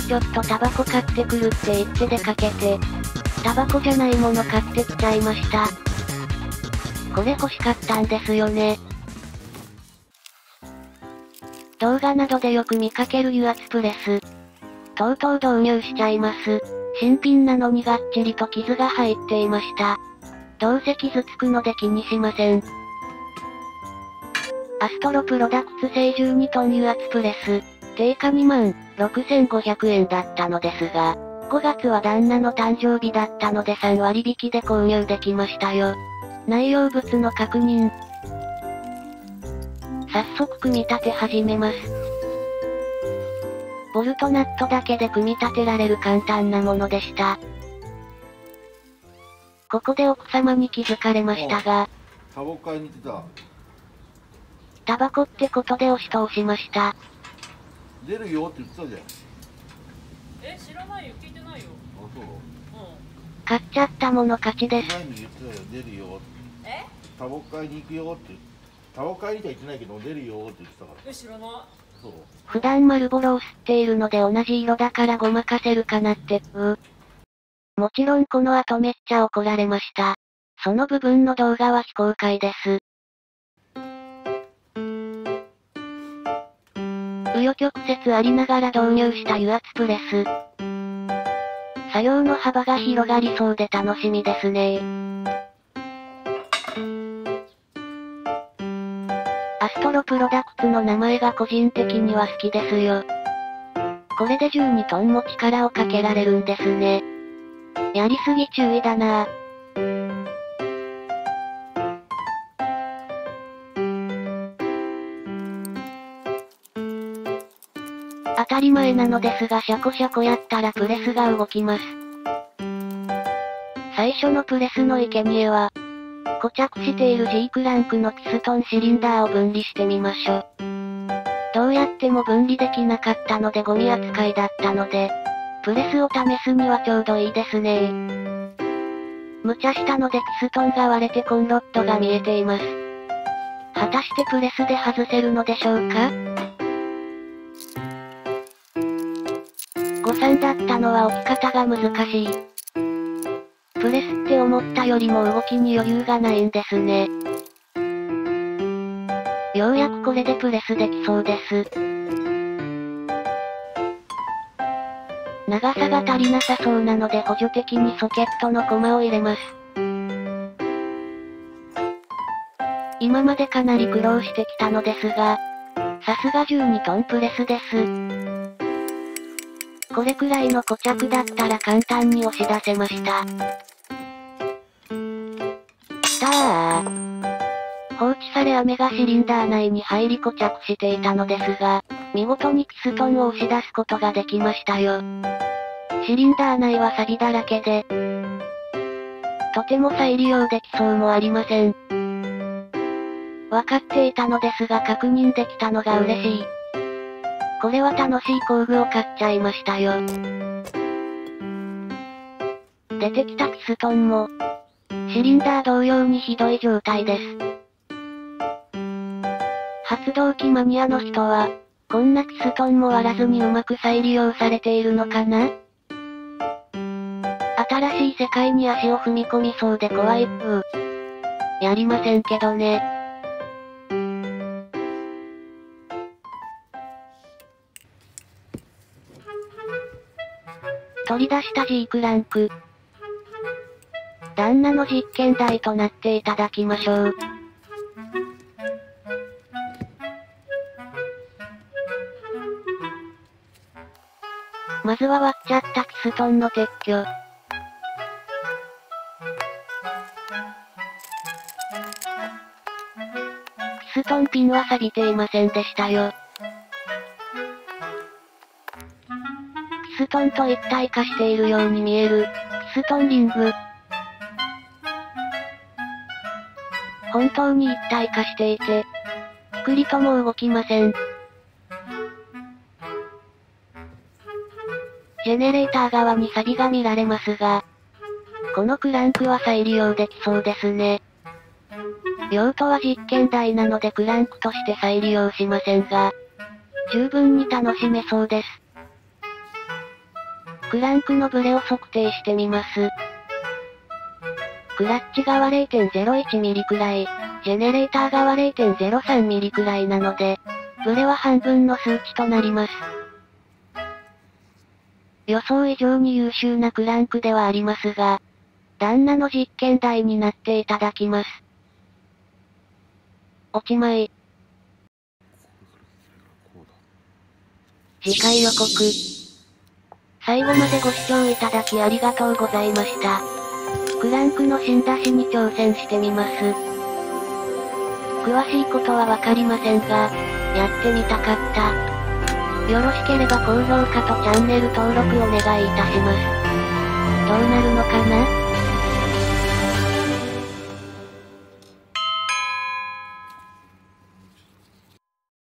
ちょっとタバコ買ってくるって言って出かけて、タバコじゃないもの買ってきちゃいました。これ欲しかったんですよね。動画などでよく見かける油圧プレス。とうとう導入しちゃいます。新品なのにがっちりと傷が入っていました。どうせ傷つくので気にしません。アストロプロダクツ製12トン油圧プレス。定価26,500円だったのですが、5月は旦那の誕生日だったので3割引きで購入できましたよ。内容物の確認。早速組み立て始めます。ボルトナットだけで組み立てられる簡単なものでした。ここで奥様に気づかれましたが、 タバコ買いに来た。 タバコってことで押し通しました。 出るよって言ってたじゃん。 知らないよ、聞いてないよ。 あ、そう。 買っちゃったもの勝ちです。 前に言ってたよ、出るよ。タバコ買いに行くよって。タバコ買いにとは言ってないけど、出るよって言ってたから。 知らない。 そう。 普段マルボロを吸っているので同じ色だからごまかせるかなってもちろんこの後めっちゃ怒られました。その部分の動画は非公開です。紆余曲折ありながら導入した油圧プレス。作業の幅が広がりそうで楽しみですね。アストロプロダクツの名前が個人的には好きですよ。これで12トンも力をかけられるんですね。やりすぎ注意だなぁ。当たり前なのですがシャコシャコやったらプレスが動きます。最初のプレスの生贄は、固着している G クランクのピストンシリンダーを分離してみましょ。どうやっても分離できなかったのでゴミ扱いだったので、プレスを試すにはちょうどいいですね。無茶したのでピストンが割れてコンロッドが見えています。果たしてプレスで外せるのでしょうか？誤算だったのは置き方が難しい。プレスって思ったよりも動きに余裕がないんですね。ようやくこれでプレスできそうです。長さが足りなさそうなので補助的にソケットのコマを入れます。今までかなり苦労してきたのですが、さすが12トンプレスです。これくらいの固着だったら簡単に押し出せました。放置され雨がシリンダー内に入り固着していたのですが、見事にピストンを押し出すことができましたよ。シリンダー内は錆だらけで、とても再利用できそうもありません。わかっていたのですが確認できたのが嬉しい。これは楽しい工具を買っちゃいましたよ。出てきたピストンも、シリンダー同様にひどい状態です。発動機マニアの人は、こんなピストンも割らずにうまく再利用されているのかな？新しい世界に足を踏み込みそうで怖いやりませんけどね。取り出した G クランク。旦那の実験台となっていただきましょう。まずは割っちゃったピストンの撤去。ピストンピンは錆びていませんでしたよ。ピストンと一体化しているように見える、ピストンリング。本当に一体化していて、ピクリとも動きません。ジェネレーター側に錆が見られますが、このクランクは再利用できそうですね。用途は実験台なのでクランクとして再利用しませんが、十分に楽しめそうです。 クランクのブレを測定してみます。クラッチ側 0.01 ミリくらい、ジェネレーター側 0.03 ミリくらいなので、ブレは半分の数値となります。予想以上に優秀なクランクではありますが、旦那の実験台になっていただきます。おちまい。次回予告。最後までご視聴いただきありがとうございました。クランクの新出しに挑戦してみます。詳しいことはわかりませんが、やってみたかった。よろしければ高評価とチャンネル登録お願いいたします。どうなるのかな？